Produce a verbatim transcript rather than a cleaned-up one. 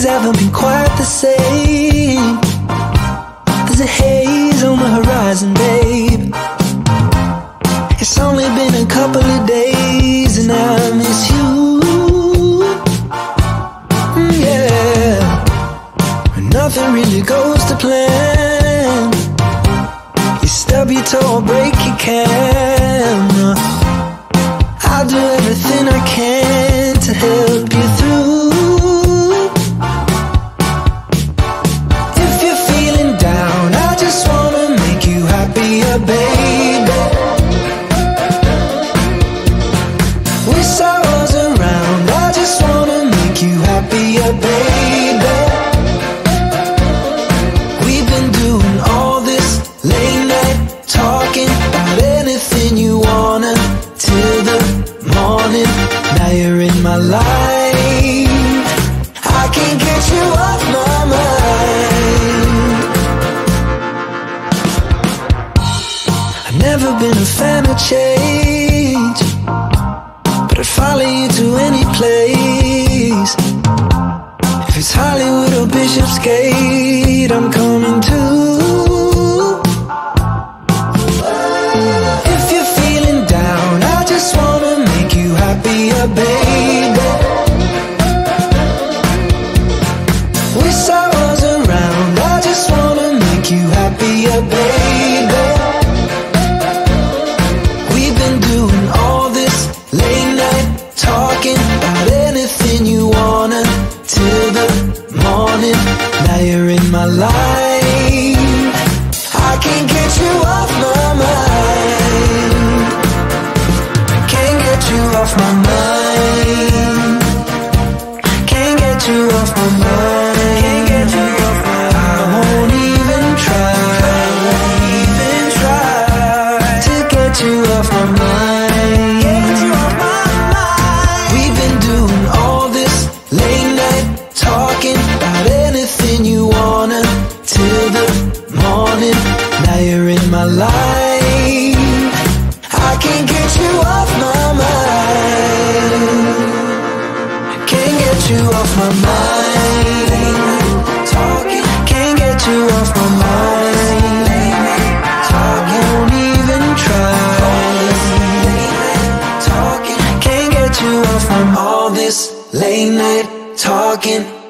things haven't been quite the same. There's a haze on the horizon, babe. It's only been a couple of days and I miss you. Mm, yeah, when nothing really goes to plan, you stub your toe or break your camera. I'll do everything I can to help you through. If you're feeling down, I just wanna make you happier, baby. Wish I was around, I just wanna make you happier, baby. We've been doing all this late night talking about anything you wanna till the morning. Now you're in my life, I can't get you off my mind. I've never been a fan of change, but I'd follow you to any place. If it's Hollywood or Bishopsgate, I'm coming too. If you're feeling down, I just wanna make you happier, baby. Wish I was around, I just wanna make you happier, baby. We've been doing all this late night talking about anything you wanna till the morning. Now you're in my life, I can't get you off my mind. Can't get you off my mind. Can't get you off my mind. Can't get you off my mind. I won't even try, even try to get you off my mind. Get you off my mind. We've been doing all this late night talking about anything you wanna till the morning. Now you're in my life, I can't get you off my mind. Can't get you off my mind. Talking, can't get you off my mind. Talking, won't even try. Talking, can't get you off from all this late night talking.